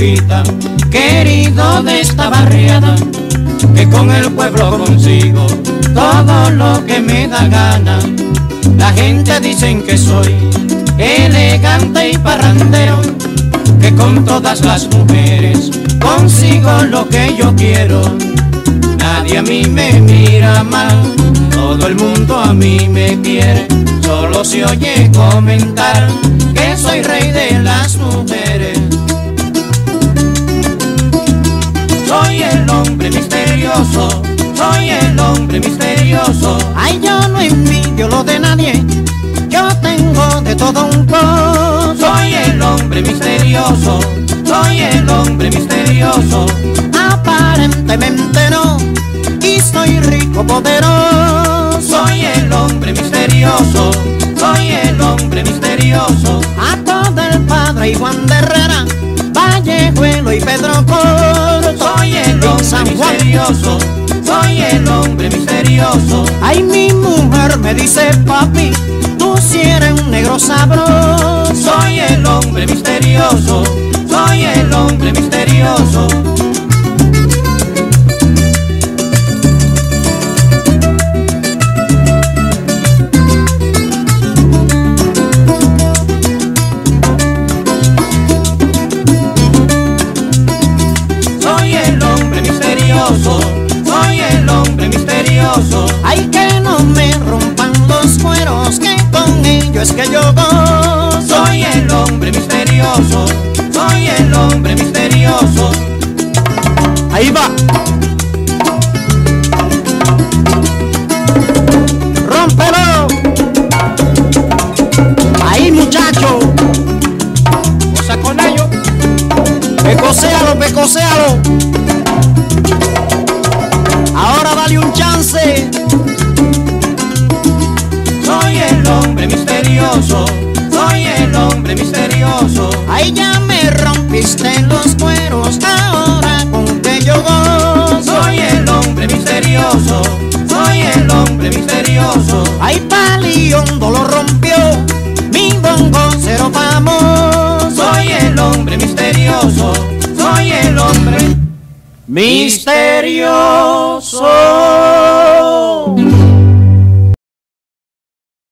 poeta, querido de esta barriada, que con el pueblo consigo todo lo que me da gana. La gente dicen que soy elegante y parrandero, que con todas las mujeres consigo lo que yo quiero. Nadie a mí me mira mal, todo el mundo a mí me quiere. Solo se oye comentar que soy rey de las mujeres. Soy el hombre misterioso, soy el hombre misterioso. Ay, yo no envidio lo de nadie, yo tengo de todo un poco. Soy el hombre misterioso, soy el hombre misterioso. Aparentemente no, y soy rico, poderoso. Soy el hombre misterioso, soy el hombre misterioso. A todo el Padre y Juan de Herrera, Vallejuelo y Pedro Coro. Soy el hombre misterioso, soy el hombre misterioso. Ay, mi mujer me dice, papi, tú si eres un negro sabroso. Soy el hombre misterioso, soy el hombre misterioso. Soy el hombre misterioso, soy el hombre misterioso. Ay, que no me rompan los cueros, que con ello es que yo gozo. Soy el hombre misterioso, soy el hombre misterioso. Ahí va. Rómpelo. Ahí, muchacho. Cosa con ello. Pecocéalo, pecocéalo. Ahora dale un chance. Soy el hombre misterioso, soy el hombre misterioso. Ahí ya me rompiste los cueros, ahora con que yo gozo. Soy el hombre misterioso, soy el hombre misterioso. Ay, Paliondo lo rompió, mi bongo cero famoso. Soy el hombre misterioso, soy el hombre misterioso.